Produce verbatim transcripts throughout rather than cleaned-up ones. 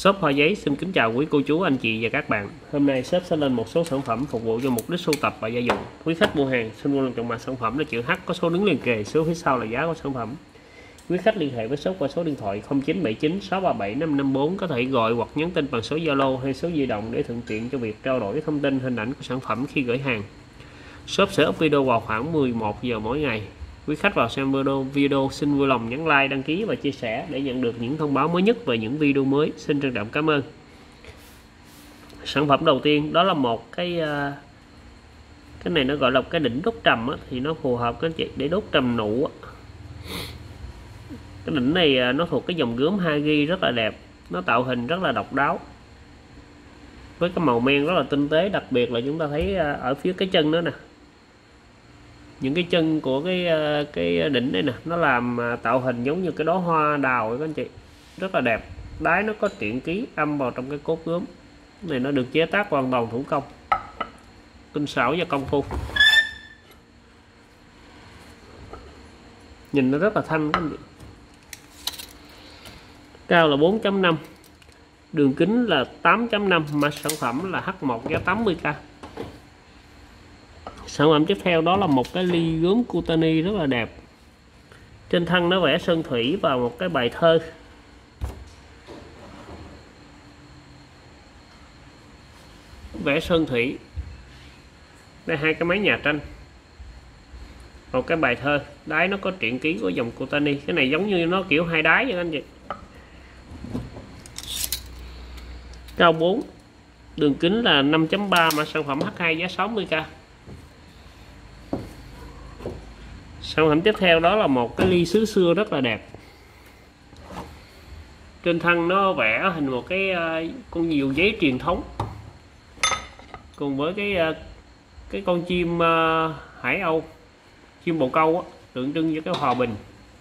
Shop Hoa Giấy xin kính chào quý cô chú, anh chị và các bạn. Hôm nay shop sẽ lên một số sản phẩm phục vụ cho mục đích sưu tập và gia dụng. Quý khách mua hàng xin vui lòng chọn mã sản phẩm là chữ H, có số đứng liền kề, số phía sau là giá của sản phẩm. Quý khách liên hệ với shop qua số điện thoại không chín bảy chín sáu ba bảy năm năm bốn, có thể gọi hoặc nhắn tin bằng số Zalo hay số di động để thuận tiện cho việc trao đổi thông tin, hình ảnh của sản phẩm khi gửi hàng. Shop sẽ up video vào khoảng mười một giờ mỗi ngày. Quý khách vào xem video, video xin vui lòng nhấn like, đăng ký và chia sẻ để nhận được những thông báo mới nhất về những video mới. Xin trân trọng cảm ơn. Sản phẩm đầu tiên đó là một cái cái này nó gọi là cái đỉnh đốt trầm á, thì nó phù hợp các anh chị để đốt trầm nụ á. Cái đỉnh này nó thuộc cái dòng gốm Hagi rất là đẹp, nó tạo hình rất là độc đáo với cái màu men rất là tinh tế, đặc biệt là chúng ta thấy ở phía cái chân đó nè, những cái chân của cái cái đỉnh này nè, nó làm tạo hình giống như cái đóa hoa đào ấy các anh chị, rất là đẹp. Đáy nó có truyện ký âm vào trong cái cốt gốm này, nó được chế tác hoàn toàn thủ công, tinh xảo và công phu, nhìn nó rất là thanh các anh chị. Cao là bốn chấm năm, đường kính là tám chấm năm, mà sản phẩm là H một giá tám mươi k. Sản phẩm tiếp theo đó là một cái ly gốm cutani rất là đẹp. Trên thân nó vẽ sơn thủy và một cái bài thơ. Vẽ sơn thủy. Đây hai cái máy nhà tranh. Một cái bài thơ. Đáy nó có truyện ký của dòng cutani. Cái này giống như nó kiểu hai đáy vậy anh chị. Cao bốn, đường kính là năm chấm ba, mà sản phẩm H hai giá sáu mươi k. Sản phẩm tiếp theo đó là một cái ly sứ xưa rất là đẹp. Trên thân nó vẽ hình một cái con diều giấy truyền thống cùng với cái cái con chim hải âu, chim bồ câu á, tượng trưng với cái hòa bình.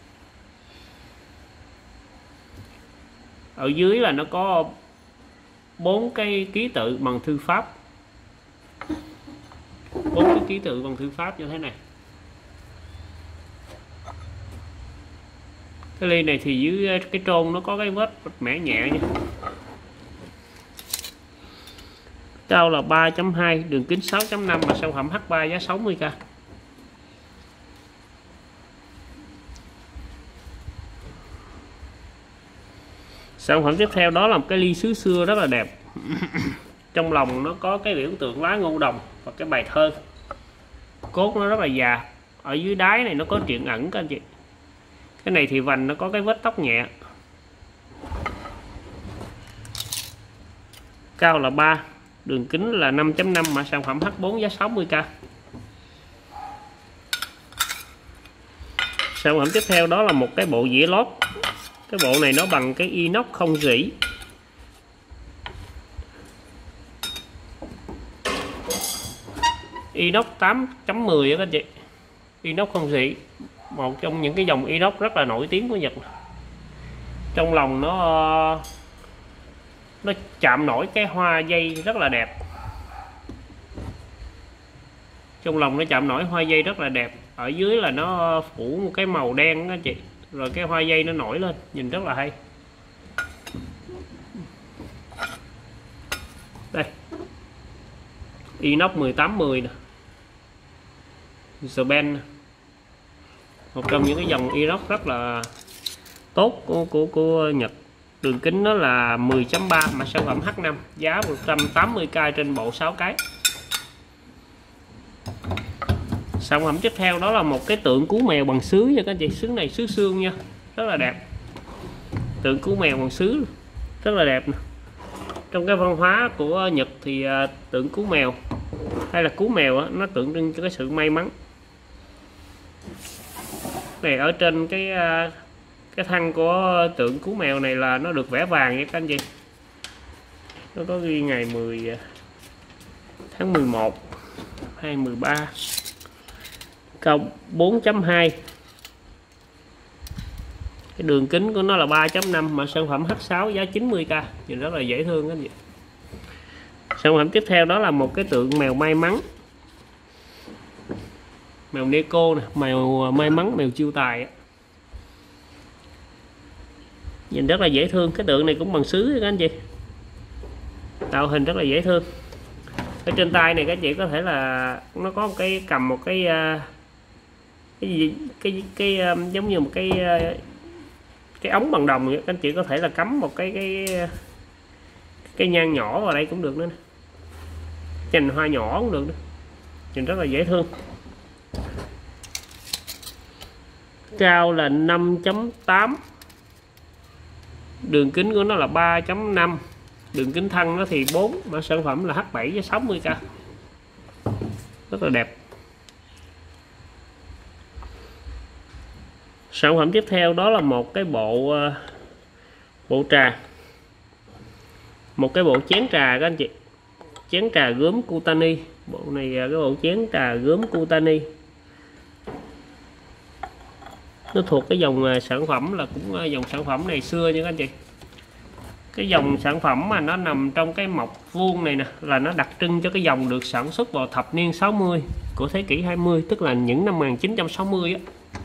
Ở dưới là nó có bốn cái ký tự bằng thư pháp, bốn cái ký tự bằng thư pháp như thế này. Cái ly này thì dưới cái trôn nó có cái vết mẻ nhẹ nha. Cao là ba chấm hai, đường kính sáu chấm năm, mà sản phẩm H ba giá sáu mươi k. Sản phẩm tiếp theo đó là một cái ly sứ xưa rất là đẹp. Trong lòng nó có cái biểu tượng lá ngô đồng và cái bài thơ. Cốt nó rất là già. Ở dưới đáy này nó có truyện ẩn các anh chị. Cái này thì vành nó có cái vết tóc nhẹ. Cao là ba, đường kính là năm chấm năm, mà sản phẩm H bốn giá sáu mươi k. Sản phẩm tiếp theo đó là một cái bộ dĩa lót. Cái bộ này nó bằng cái inox không rỉ. Inox tám chấm mười á các anh chị. Inox không rỉ, một trong những cái dòng inox rất là nổi tiếng của Nhật. Trong lòng nó nó chạm nổi cái hoa dây rất là đẹp. Trong lòng nó chạm nổi hoa dây rất là đẹp. Ở dưới là nó phủ một cái màu đen đó chị, rồi cái hoa dây nó nổi lên, nhìn rất là hay. Đây, inox mười tám mười nè, Japan, một trong những cái dòng inox rất là tốt của, của, của Nhật. Đường kính nó là mười chấm ba, mà sản phẩm H năm giá một trăm tám mươi k trên bộ sáu cái. Sản phẩm tiếp theo đó là một cái tượng cú mèo bằng sứ nha các anh chị. Sứ này sứ xương nha, rất là đẹp. Tượng cú mèo bằng sứ rất là đẹp nè. Trong cái văn hóa của Nhật thì tượng cú mèo hay là cú mèo á, nó tượng trưng cho cái sự may mắn. Này ở trên cái cái thân của tượng cú mèo này là nó được vẽ vàng nha các anh chị. Nó có ghi ngày mười tháng mười một hai mười ba. Cao bốn chấm hai, cái đường kính của nó là ba chấm năm, mà sản phẩm H sáu giá chín mươi k, nhìn rất là dễ thương các anh chị. Sản phẩm tiếp theo đó là một cái tượng mèo may mắn, mèo Neko nè, mèo may mắn, mèo chiêu tài. Nhìn rất là dễ thương. Cái tượng này cũng bằng sứ các anh chị, tạo hình rất là dễ thương. Ở trên tay này các chị có thể là nó có một cái cầm một cái cái gì cái cái, cái giống như một cái cái ống bằng đồng vậy. Các anh chị có thể là cắm một cái cái cái nhang nhỏ vào đây cũng được nữa, chành hoa nhỏ cũng được nữa. Nhìn rất là dễ thương. Cao là năm chấm tám, đường kính của nó là ba chấm năm, đường kính thân nó thì bốn, mà sản phẩm là H bảy với sáu mươi k, rất là đẹp. Sản phẩm tiếp theo đó là một cái bộ bộ trà, một cái bộ chén trà các anh chị, chén trà gốm Kutani. Bộ này là cái bộ chén trà gốm Kutani, nó thuộc cái dòng sản phẩm là cũng dòng sản phẩm này xưa nha các anh chị. Cái dòng sản phẩm mà nó nằm trong cái mộc vuông này nè là nó đặc trưng cho cái dòng được sản xuất vào thập niên sáu mươi của thế kỷ hai mươi, tức là những năm một nghìn chín trăm sáu mươi á.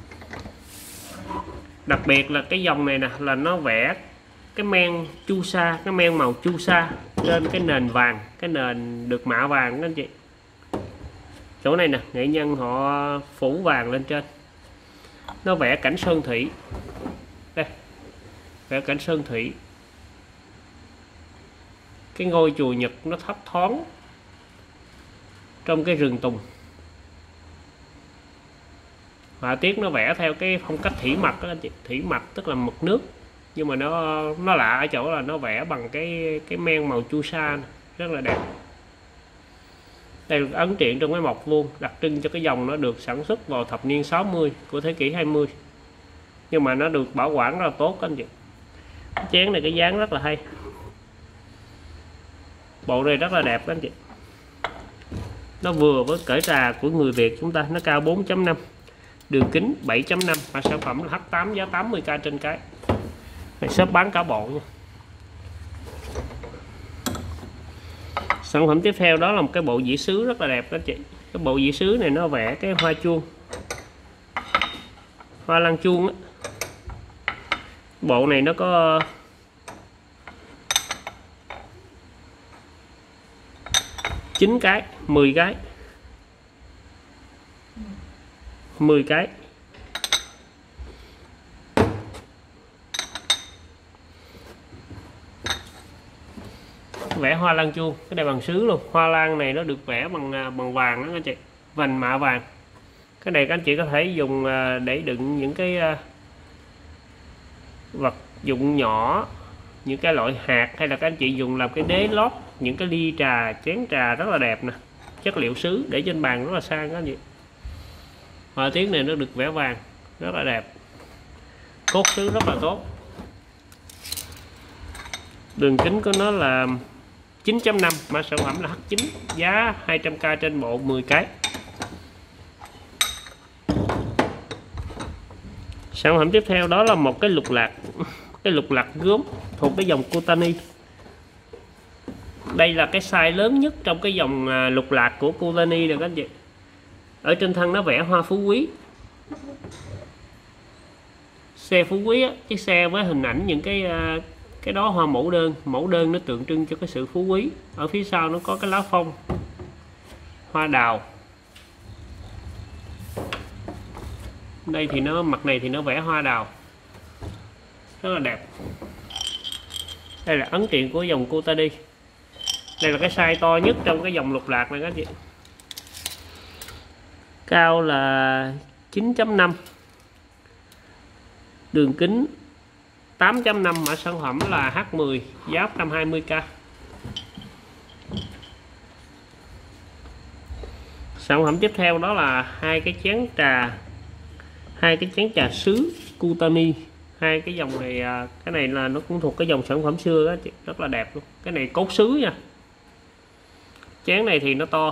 Đặc biệt là cái dòng này nè là nó vẽ cái men chu sa, cái men màu chu sa trên cái nền vàng, cái nền được mạ vàng đó anh chị. Chỗ này nè, nghệ nhân họ phủ vàng lên trên, nó vẽ cảnh sơn thủy đây, vẽ cảnh sơn thủy. Cái ngôi chùa Nhật nó thấp thoáng trong cái rừng tùng, họa tiết nó vẽ theo cái phong cách thủy mặc đó anh chị. Thủy mặc tức là mực nước, nhưng mà nó nó lạ ở chỗ là nó vẽ bằng cái cái men màu chu sa này, rất là đẹp. Đây là ấn truyện trong cái mộc vuông, đặc trưng cho cái dòng nó được sản xuất vào thập niên sáu mươi của thế kỷ hai mươi, nhưng mà nó được bảo quản rất là tốt anh chị. Cái chén này cái dáng rất là hay, bộ này rất là đẹp anh chị. Nó vừa với cỡ trà của người Việt chúng ta. Nó cao bốn chấm năm, đường kính bảy chấm năm, và sản phẩm là H tám, giá tám mươi k trên cái. Này shop bán cả bộ nha. Sản phẩm tiếp theo đó là một cái bộ dĩa sứ rất là đẹp đó chị. Cái bộ dĩa sứ này nó vẽ cái hoa chuông, hoa lan chuông á. Bộ này nó có chín cái, mười cái, mười cái. Vẽ hoa lan chuông, cái này bằng sứ luôn. Hoa lan này nó được vẽ bằng bằng vàng đó anh chị, vành mạ vàng. Cái này các anh chị có thể dùng để đựng những cái vật dụng nhỏ, những cái loại hạt, hay là các anh chị dùng làm cái đế lót những cái ly trà, chén trà rất là đẹp nè. Chất liệu sứ để trên bàn rất là sang các anh chị. Họa tiết này nó được vẽ vàng rất là đẹp, cốt sứ rất là tốt. Đường kính của nó là chín chấm năm, mã sản phẩm là H chín, giá hai trăm k trên bộ, mười cái. Sản phẩm tiếp theo đó là một cái lục lạc, cái lục lạc gốm thuộc cái dòng Kutani. Đây là cái size lớn nhất trong cái dòng lục lạc của Kutani được các anh chị. Ở trên thân nó vẽ hoa phú quý, xe phú quý á, chiếc xe với hình ảnh những cái cái đó hoa mẫu đơn. Mẫu đơn nó tượng trưng cho cái sự phú quý. Ở phía sau nó có cái lá phong, hoa đào. Đây thì nó, mặt này thì nó vẽ hoa đào rất là đẹp. Đây là ấn truyện của dòng Kutani. Đây là cái size to nhất trong cái dòng lục lạc này các anh chị. Cao là chín chấm năm, đường kính tám chấm năm, mã sản phẩm là H mười, giá một trăm hai mươi k. Sản phẩm tiếp theo đó là hai cái chén trà, hai cái chén trà sứ Kutani. Hai cái dòng này, cái này là nó cũng thuộc cái dòng sản phẩm xưa đó chị, rất là đẹp luôn. Cái này cốt sứ nha. Chén này thì nó to,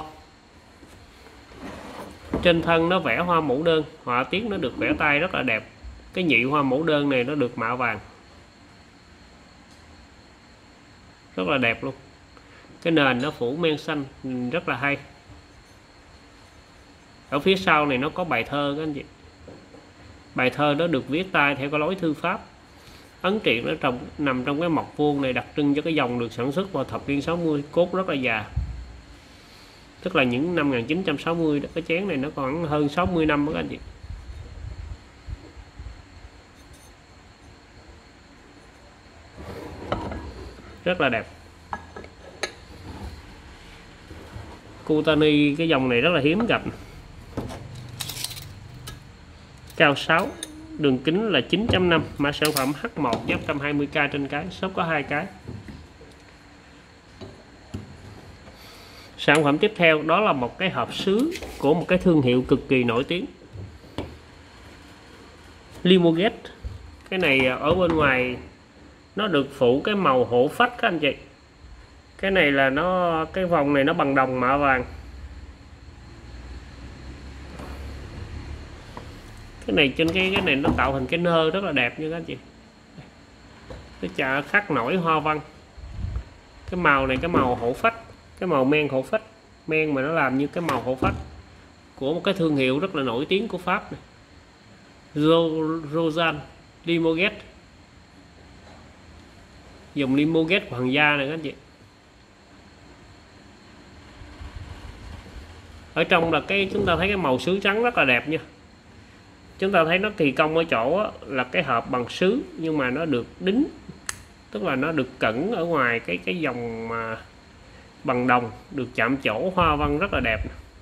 trên thân nó vẽ hoa mẫu đơn, họa tiết nó được vẽ tay rất là đẹp. Cái nhị hoa mẫu đơn này nó được mạ vàng rất là đẹp luôn. Cái nền nó phủ men xanh rất là hay. Ở phía sau này nó có bài thơ các anh chị. Bài thơ đó được viết tay theo cái lối thư pháp. ấn triện nó trong nằm trong cái mộc vuông này, đặc trưng cho cái dòng được sản xuất vào thập niên sáu mươi, cốt rất là già, tức là những năm một nghìn chín trăm sáu mươi đó. Cái chén này nó còn hơn sáu mươi năm đó các anh chị. Rất là đẹp. Kutani cái dòng này rất là hiếm gặp. Cao sáu, đường kính là chín chấm năm, mã sản phẩm H một giá một trăm hai mươi k trên cái, shop có hai cái. Sản phẩm tiếp theo đó là một cái hộp sứ của một cái thương hiệu cực kỳ nổi tiếng, Limoges. Cái này ở bên ngoài nó được phủ cái màu hổ phách các anh chị. Cái này là nó cái vòng này nó bằng đồng mạ vàng. Cái này trên cái cái này nó tạo thành cái nơ rất là đẹp như các anh chị. Nó chả khắc nổi hoa văn. Cái màu này cái màu hổ phách, cái màu men hổ phách, men mà nó làm như cái màu hổ phách của một cái thương hiệu rất là nổi tiếng của Pháp này. Rosan Limoges, dùng Limoges hoàng gia này các anh chị. Ở trong là cái chúng ta thấy cái màu sứ trắng rất là đẹp nha. Chúng ta thấy nó kỳ công ở chỗ á, là cái hộp bằng sứ nhưng mà nó được đính, tức là nó được cẩn ở ngoài cái cái dòng mà bằng đồng, được chạm trổ hoa văn rất là đẹp,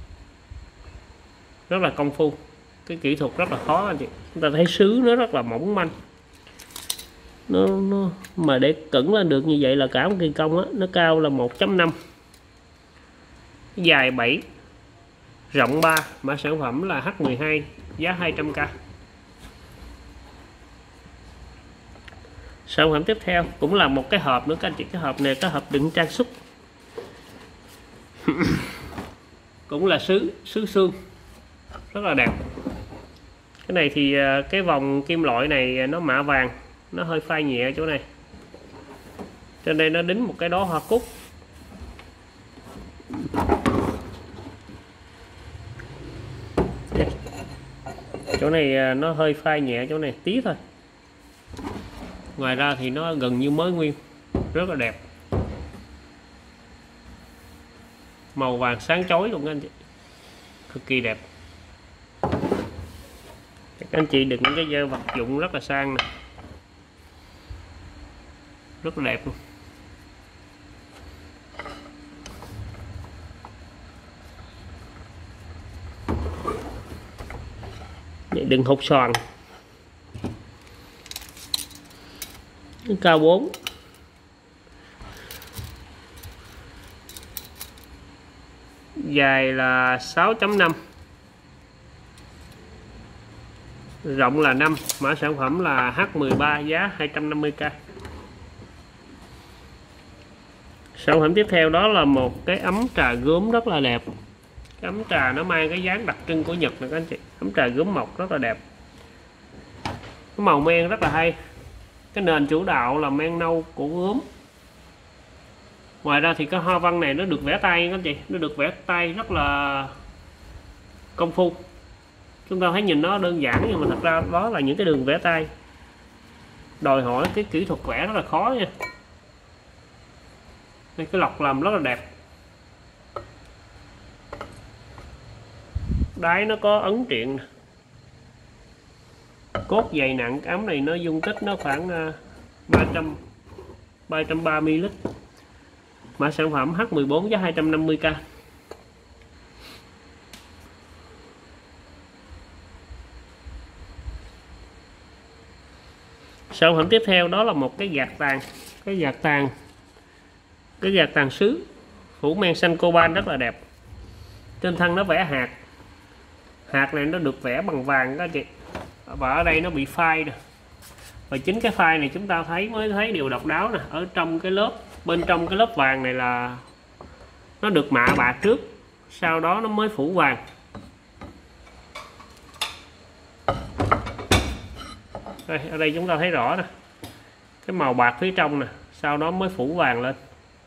rất là công phu. Cái kỹ thuật rất là khó anh chị. Chúng ta thấy sứ nó rất là mỏng manh, nó, nó mà để cẩn lên được như vậy là cả một kỳ công á. Nó cao là một chấm năm, dài bảy, rộng ba, mã sản phẩm là H mười hai, giá hai trăm k. Sản phẩm tiếp theo cũng là một cái hộp nữa các anh chị. Cái hộp này cái hộp đựng trang sức cũng là sứ sứ xương, rất là đẹp. Cái này thì cái vòng kim loại này nó mạ vàng, nó hơi phai nhẹ ở chỗ này, trên đây nó đính một cái đó hoa cúc. Chỗ này nó hơi phai nhẹ chỗ này tí thôi, ngoài ra thì nó gần như mới nguyên, rất là đẹp, màu vàng sáng chói luôn anh chị, cực kỳ đẹp. Các anh chị đựng những cái vật dụng rất là sang nè, rất là đẹp luôn. Để đựng hột xoàn, cao bốn, dài là sáu chấm năm, rộng là năm, mã sản phẩm là H mười ba, giá hai trăm năm mươi k. Sản phẩm tiếp theo đó là một cái ấm trà gốm rất là đẹp. Cái ấm trà nó mang cái dáng đặc trưng của Nhật này các anh chị. Ấm trà gốm mộc rất là đẹp, cái màu men rất là hay. Cái nền chủ đạo là men nâu của gốm. Ngoài ra thì cái hoa văn này nó được vẽ tay các anh chị, nó được vẽ tay rất là công phu. Chúng ta thấy nhìn nó đơn giản nhưng mà thật ra đó là những cái đường vẽ tay, đòi hỏi cái kỹ thuật vẽ rất là khó nha. Đây, cái lọc làm rất là đẹp. Đáy nó có ấn triện, cốt dày nặng. Cái ấm này nó dung tích nó khoảng ba trăm, ba trăm ba mươi mi-li-lít. Mã sản phẩm H mười bốn, giá hai trăm năm mươi k. Sản phẩm tiếp theo đó là một cái gạt tàn, cái gạt tàn, cái gạt tàn sứ phủ men xanh coban rất là đẹp. Trên thân nó vẽ hạt, hạt này nó được vẽ bằng vàng đó chị, và ở đây nó bị phai nè, và chính cái phai này chúng ta thấy mới thấy điều độc đáo nè. Ở trong cái lớp, bên trong cái lớp vàng này là nó được mạ bạc trước, sau đó nó mới phủ vàng. Đây, ở đây chúng ta thấy rõ nè, cái màu bạc phía trong nè, sau đó mới phủ vàng lên.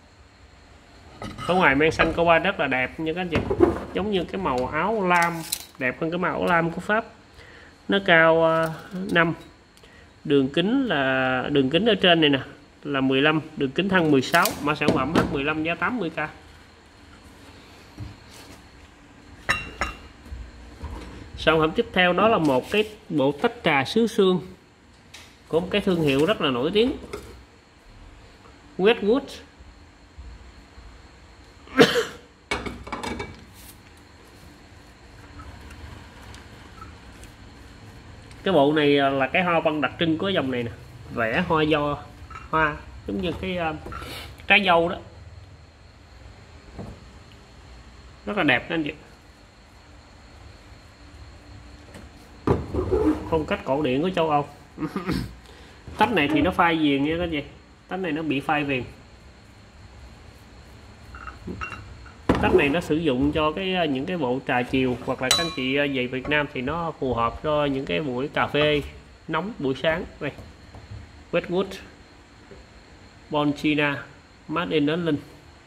Ở ngoài men xanh coban rất là đẹp như các anh chị, giống như cái màu áo lam, đẹp hơn cái màu áo lam của Pháp. Nó cao năm, Đường kính là đường kính ở trên này nè là mười lăm, đường kính thân mười sáu, mã sản phẩm H mười lăm giá tám mươi k. Sản phẩm tiếp theo đó là một cái bộ tách trà sứ xương của một cái thương hiệu rất là nổi tiếng, Wedgwood. Cái bộ này là cái hoa văn đặc trưng của dòng này nè, vẽ hoa do hoa giống như cái uh, trái dâu đó, rất là đẹp đó anh chị. Phong cách cổ điển của châu Âu. Tách này thì nó phai viền nha các anh chị, tách này nó bị phai viền. Tách này nó sử dụng cho cái những cái bộ trà chiều, hoặc là các anh chị về Việt Nam thì nó phù hợp cho những cái buổi cà phê nóng buổi sáng. Đây, Wedgwood Bonchina Made in Ireland.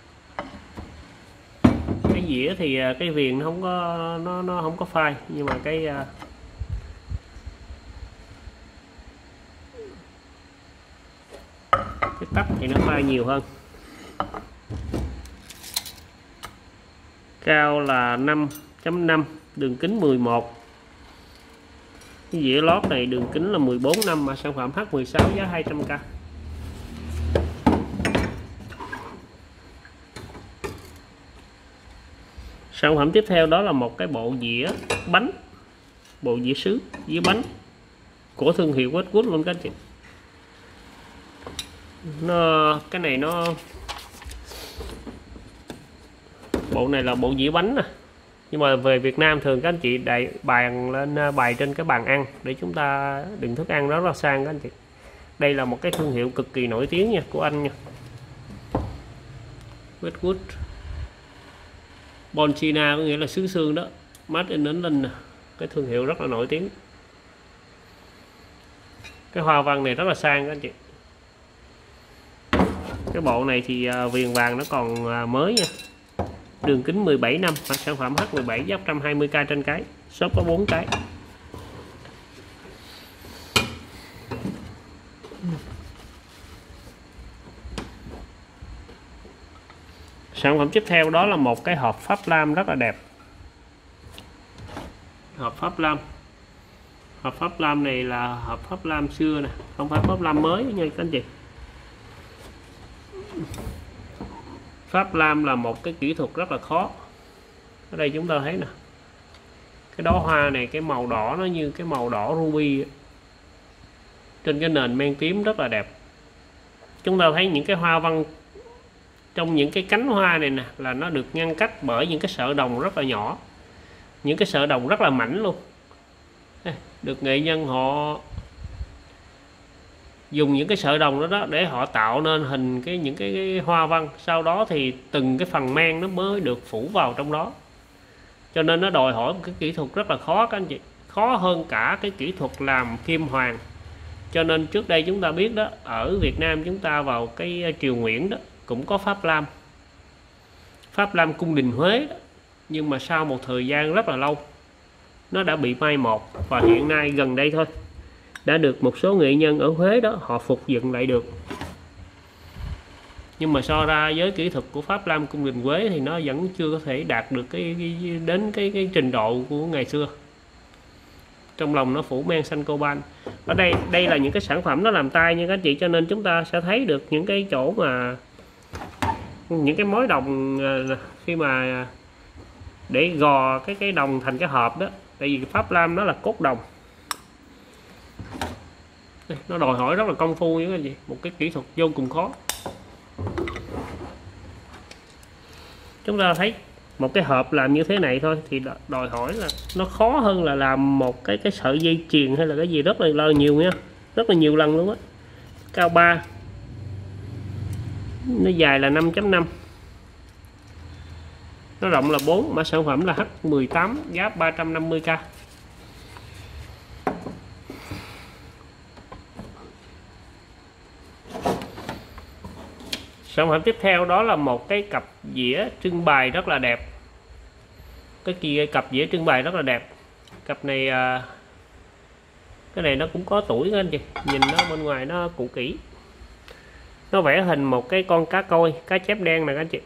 Cái dĩa thì cái viền nó không có nó nó không có phai, nhưng mà cái cái tách thì nó phai nhiều hơn. Cao là năm chấm năm, đường kính mười một. Cái dĩa lót này đường kính là mười bốn năm, mà sản phẩm H mười sáu giá hai trăm k. Sản phẩm tiếp theo đó là một cái bộ dĩa bánh, bộ dĩa sứ, dĩa bánh của thương hiệu Wedgwood luôn các anh chị. Nó cái này nó bộ này là bộ dĩa bánh nè, nhưng mà về Việt Nam thường các anh chị đại bàn lên bày trên cái bàn ăn để chúng ta đựng thức ăn, rất là sang các anh chị. Đây là một cái thương hiệu cực kỳ nổi tiếng nha, của Anh nha, Wedgwood Bonchina, có nghĩa là sứ xương đó, Made in Ireland, cái thương hiệu rất là nổi tiếng. Cái hoa văn này rất là sang các anh chị. Cái bộ này thì viền vàng nó còn mới nha, đường kính mười bảy năm, hoặc sản phẩm H mười bảy giá một trăm hai mươi k trên cái, shop có bốn cái. Sản phẩm tiếp theo đó là một cái hộp pháp lam rất là đẹp. Hộp pháp lam. Hộp pháp lam này là hộp pháp lam xưa nè, không phải pháp lam mới nha các anh chị. Pháp lam là một cái kỹ thuật rất là khó. Ở đây chúng ta thấy nè, cái đóa hoa này cái màu đỏ nó như cái màu đỏ ruby trên cái nền men tím, rất là đẹp. Chúng ta thấy những cái hoa văn trong những cái cánh hoa này nè là nó được ngăn cách bởi những cái sợi đồng rất là nhỏ, những cái sợi đồng rất là mảnh luôn. Được nghệ nhân họ dùng những cái sợi đồng đó, đó để họ tạo nên hình cái những cái, cái hoa văn, sau đó thì từng cái phần men nó mới được phủ vào trong đó, cho nên nó đòi hỏi một cái kỹ thuật rất là khó các anh chị, khó hơn cả cái kỹ thuật làm kim hoàng. Cho nên trước đây chúng ta biết đó, ở Việt Nam chúng ta vào cái triều Nguyễn đó cũng có pháp lam, pháp lam cung đình Huế đó. Nhưng mà sau một thời gian rất là lâu nó đã bị mai một, và hiện nay gần đây thôi đã được một số nghệ nhân ở Huế đó họ phục dựng lại được. Nhưng mà so ra với kỹ thuật của pháp lam cung đình Huế thì nó vẫn chưa có thể đạt được cái, cái đến cái cái trình độ của ngày xưa. Trong lòng nó phủ men xanh coban. Ở đây đây là những cái sản phẩm nó làm tay nha các chị, cho nên chúng ta sẽ thấy được những cái chỗ mà những cái mối đồng khi mà để gò cái cái đồng thành cái hộp đó, tại vì pháp lam nó là cốt đồng, nó đòi hỏi rất là công phu như cái gì, một cái kỹ thuật vô cùng khó. Chúng ta thấy một cái hộp làm như thế này thôi thì đòi hỏi là nó khó hơn là làm một cái cái sợi dây chuyền hay là cái gì rất là, là nhiều nha, rất là nhiều lần luôn á. Cao ba, nó dài là năm chấm năm, nó rộng là bốn, mã sản phẩm là H mười tám giá ba trăm năm mươi k. Sản phẩm tiếp theo đó là một cái cặp dĩa trưng bày rất là đẹp. Cái kia cặp dĩa trưng bày rất là đẹp. Cặp này Cái này nó cũng có tuổi các anh chị, nhìn nó bên ngoài nó cũ kỹ, nó vẽ hình một cái con cá koi, cá chép đen nè các anh chị.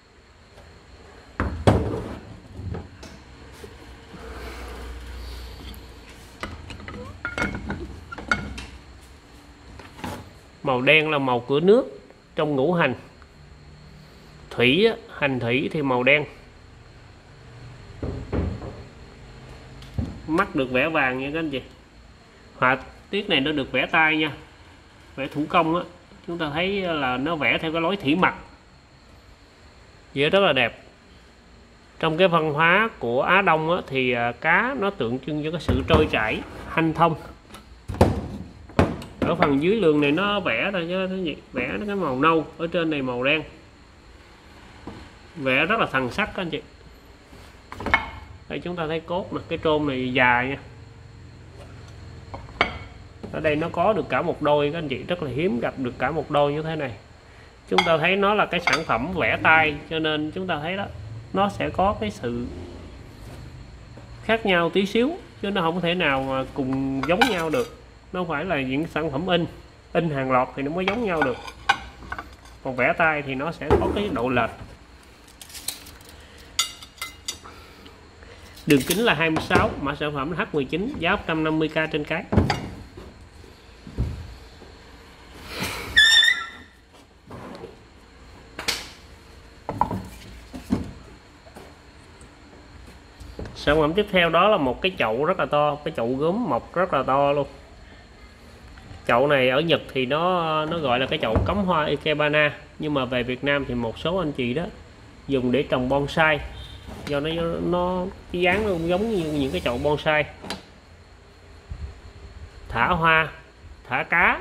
Màu đen là màu của nước trong ngũ hành. Thủy á, hành thủy thì màu đen. Mắt được vẽ vàng nha các anh chị. Họa tiết này nó được vẽ tay nha, vẽ thủ công á, chúng ta thấy là nó vẽ theo cái lối thủy mặc, vẽ rất là đẹp. Trong cái văn hóa của Á Đông á, thì cá nó tượng trưng cho cái sự trôi chảy, hanh thông. Ở phần dưới lường này nó vẽ thôi chứ cái gì, vẽ nó cái màu nâu, ở trên này màu đen, vẽ rất là thần sắc các anh chị. Đây chúng ta thấy cốt nè, cái trôn này dài nha. Ở đây nó có được cả một đôi các anh chị, rất là hiếm gặp được cả một đôi như thế này. Chúng ta thấy nó là cái sản phẩm vẽ tay, cho nên chúng ta thấy đó, nó sẽ có cái sự khác nhau tí xíu, chứ nó không thể nào mà cùng giống nhau được. Nó phải là những sản phẩm in in hàng loạt thì nó mới giống nhau được, còn vẽ tay thì nó sẽ có cái độ lệch. Đường kính là hai mươi sáu, mã sản phẩm H mười chín, giá một trăm năm mươi k trên cái. Sản phẩm tiếp theo đó là một cái chậu rất là to, cái chậu gốm mộc rất là to luôn. Chậu này ở Nhật thì nó nó gọi là cái chậu cắm hoa Ikebana, nhưng mà về Việt Nam thì một số anh chị đó dùng để trồng bonsai, do nó nó cái dáng nó cũng giống như những cái chậu bonsai. Thả hoa, thả cá.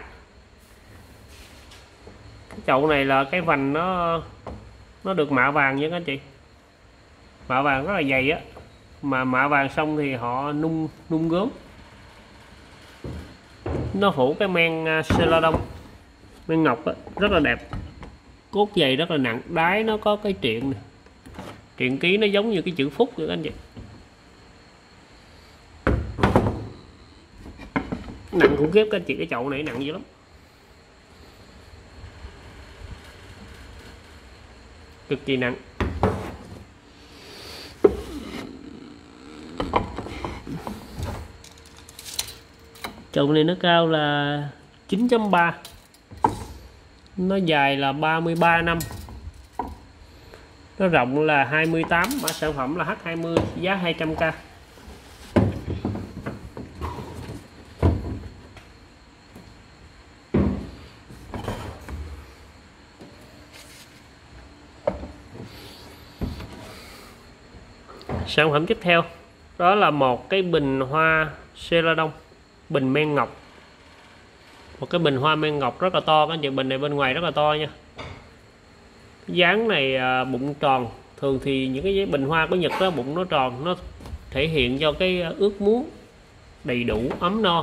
Cái chậu này là cái vành nó nó được mạ vàng nha các anh chị, mạ vàng rất là dày á, mà mạ vàng xong thì họ nung nung gốm, nó phủ cái men celadon, men ngọc á, rất là đẹp, cốt dày rất là nặng, đáy nó có cái triện này. Triện ký nó giống như cái chữ phúc vậy anh chị, nặng khủng khiếp các anh chị. Cái chậu này nặng dữ lắm, cực kỳ nặng. Chậu này nó cao là chín chấm ba, nó dài là ba mươi ba năm, nó rộng là hai mươi tám, mã sản phẩm là H hai mươi, giá hai trăm k. Sản phẩm tiếp theo đó là một cái bình hoa celadon, bình men ngọc, một cái bình hoa men ngọc rất là to các anh chị. Bình này bên ngoài rất là to nha, dáng này à, bụng tròn. Thường thì những cái bình hoa của Nhật đó bụng nó tròn, nó thể hiện cho cái ước muốn đầy đủ ấm no.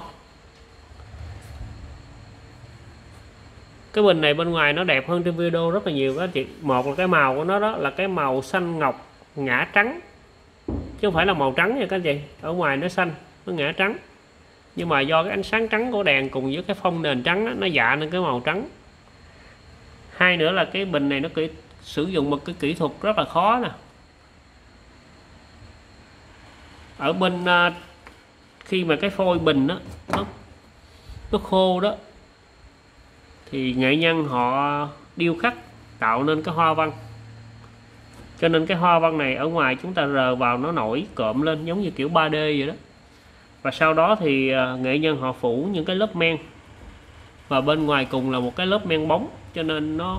Cái bình này bên ngoài nó đẹp hơn trên video rất là nhiều các anh chị. Một là cái màu của nó đó là cái màu xanh ngọc ngã trắng, chứ không phải là màu trắng nha các anh chị. Ở ngoài nó xanh, nó ngã trắng, nhưng mà do cái ánh sáng trắng của đèn cùng với cái phông nền trắng đó, nó dạ nên cái màu trắng. Hai nữa là cái bình này nó kỹ, sử dụng một cái kỹ thuật rất là khó nè. Ở bên khi mà cái phôi bình đó, nó nó khô đó, thì nghệ nhân họ điêu khắc tạo nên cái hoa văn, cho nên cái hoa văn này ở ngoài chúng ta rờ vào nó nổi cộm lên giống như kiểu ba D vậy đó. Và sau đó thì nghệ nhân họ phủ những cái lớp men, và bên ngoài cùng là một cái lớp men bóng, cho nên nó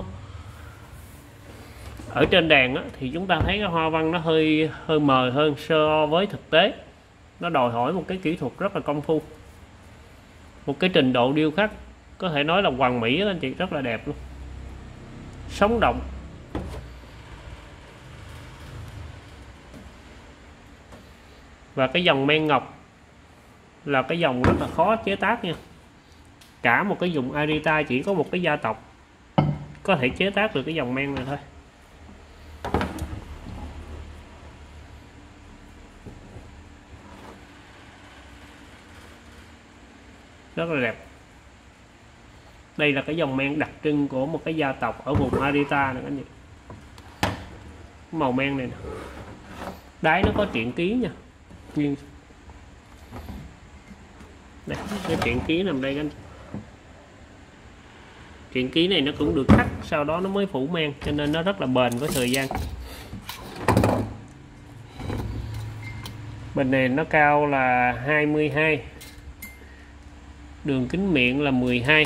ở trên đèn á, thì chúng ta thấy cái hoa văn nó hơi hơi mờ hơn so với thực tế. Nó đòi hỏi một cái kỹ thuật rất là công phu, một cái trình độ điêu khắc có thể nói là hoàn mỹ đó anh chị, rất là đẹp luôn, sống động. Và cái dòng men ngọc là cái dòng rất là khó chế tác nha. Cả một cái vùng Arita chỉ có một cái gia tộc có thể chế tác được cái dòng men này thôi. rất là đẹp. Đây là cái dòng men đặc trưng của một cái gia tộc ở vùng Arita nè các anh chị. Màu men này nè, đáy nó có truyện ký nha. Nhưng đây, cái truyện ký nằm đây các anh chị. Truyện ký này nó cũng được khắc sau đó nó mới phủ men, cho nên nó rất là bền với thời gian. Bình này nó cao là hai mươi hai, đường kính miệng là mười hai,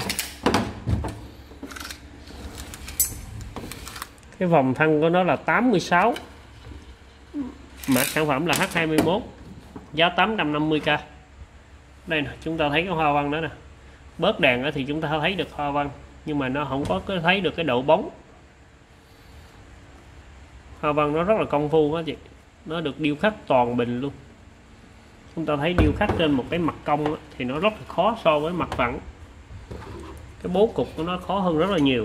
cái vòng thân của nó là tám mươi sáu, mã sản phẩm là H hai mươi mốt, giá tám trăm năm mươi k. Đây nè, chúng ta thấy cái hoa văn đó nè, bớt đèn thì chúng ta thấy được hoa văn, nhưng mà nó không có thấy được cái độ bóng. Hoa văn nó rất là công phu đó chị, nó được điêu khắc toàn bình luôn. Chúng ta thấy điêu khắc trên một cái mặt cong thì nó rất là khó so với mặt phẳng, cái bố cục của nó khó hơn rất là nhiều.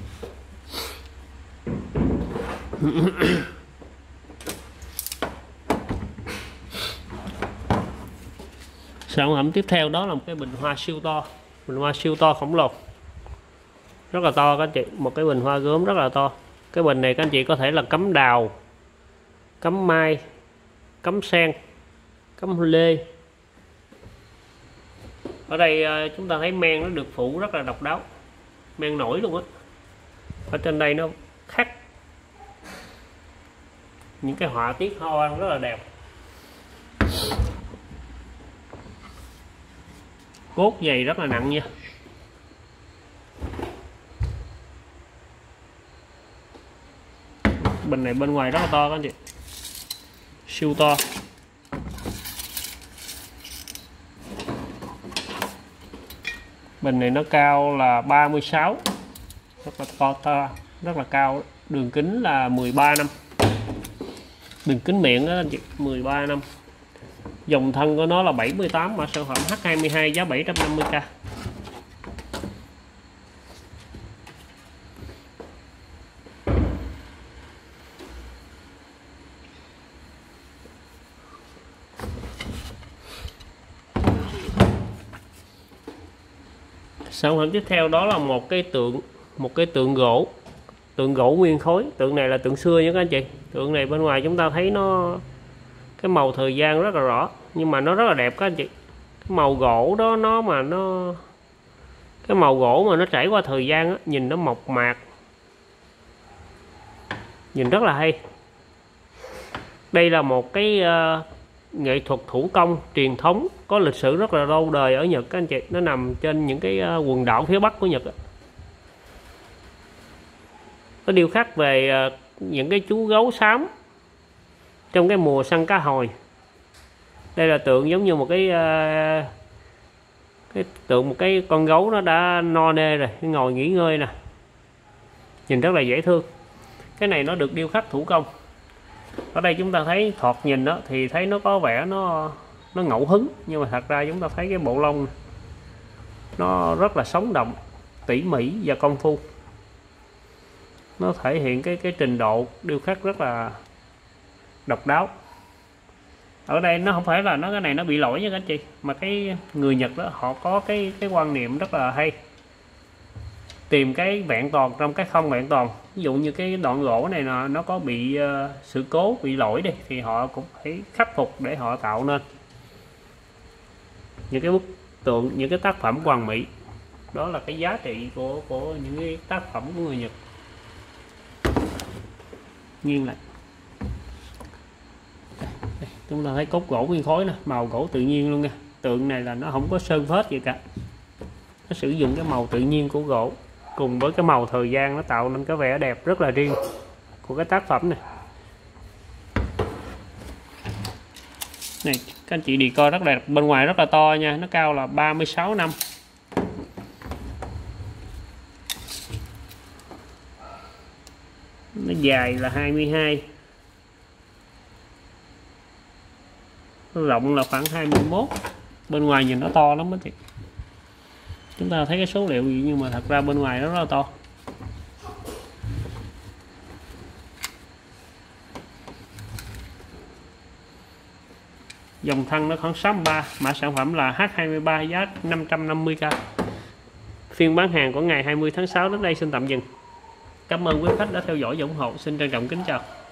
Sản phẩm tiếp theo đó là một cái bình hoa siêu to, bình hoa siêu to khổng lồ, rất là to các anh chị, một cái bình hoa gốm rất là to. Cái bình này các anh chị có thể là cắm đào, cắm mai, cắm sen, cắm lê. Ở đây chúng ta thấy men nó được phủ rất là độc đáo, men nổi luôn á. Ở trên đây nó khắc những cái họa tiết hoa văn rất là đẹp. Cốt dày rất là nặng nha. Bình này bên ngoài rất là to các anh chị, siêu to. Bình này nó cao là ba mươi sáu, rất là to, to rất là cao. Đường kính là mười ba năm, đường kính miệng đó anh chị, mười ba năm. Dòng thân của nó là bảy mươi tám, mã sản phẩm H hai mươi hai, giá bảy trăm năm mươi k. Sản phẩm tiếp theo đó là một cái tượng, một cái tượng gỗ, tượng gỗ nguyên khối. Tượng này là tượng xưa nha các anh chị. Tượng này bên ngoài chúng ta thấy nó cái màu thời gian rất là rõ, nhưng mà nó rất là đẹp các anh chị. Cái màu gỗ đó nó mà nó cái màu gỗ mà nó trải qua thời gian á, nhìn nó mộc mạc, nhìn rất là hay. Đây là một cái uh, nghệ thuật thủ công truyền thống có lịch sử rất là lâu đời ở Nhật các anh chị. Nó nằm trên những cái uh, quần đảo phía Bắc của Nhật á. Nó điêu khắc về uh, những cái chú gấu xám trong cái mùa săn cá hồi. Đây là tượng giống như một cái uh, cái tượng một cái con gấu nó đã no nê rồi, ngồi nghỉ ngơi nè, nhìn rất là dễ thương. Cái này nó được điêu khắc thủ công. Ở đây chúng ta thấy thoạt nhìn đó thì thấy nó có vẻ nó nó ngẫu hứng, nhưng mà thật ra chúng ta thấy cái bộ lông nó rất là sống động, tỉ mỉ và công phu. Nó thể hiện cái cái trình độ điêu khắc rất là độc đáo. Ở đây nó không phải là nó cái này nó bị lỗi nha các anh chị, mà cái người Nhật đó họ có cái cái quan niệm rất là hay, tìm cái vẹn toàn trong cái không vẹn toàn. Ví dụ như cái đoạn gỗ này là nó có bị uh, sự cố, bị lỗi đi, thì họ cũng phải khắc phục để họ tạo nên những cái bức tượng, những cái tác phẩm hoàn mỹ. Đó là cái giá trị của của những cái tác phẩm của người Nhật. Nghiêng lại, đây, chúng ta thấy cốt gỗ nguyên khối nè, màu gỗ tự nhiên luôn nha. Tượng này là nó không có sơn phết gì cả, nó sử dụng cái màu tự nhiên của gỗ cùng với cái màu thời gian, nó tạo nên cái vẻ đẹp rất là riêng của cái tác phẩm này. Này các anh chị đi coi rất đẹp, bên ngoài rất là to nha, nó cao là ba mươi sáu năm. Nó dài là hai mươi hai, nó rộng là khoảng hai mươi mốt. Bên ngoài nhìn nó to lắm đó chị. Chúng ta thấy cái số liệu gì nhưng mà thật ra bên ngoài nó rất là to. Dòng thân nó khoảng sáu mươi ba, mã sản phẩm là H hai mươi ba, giá năm trăm năm mươi k. Phiên bán hàng của ngày hai mươi tháng sáu đến đây xin tạm dừng. Cảm ơn quý khách đã theo dõi và ủng hộ. Xin trân trọng kính chào.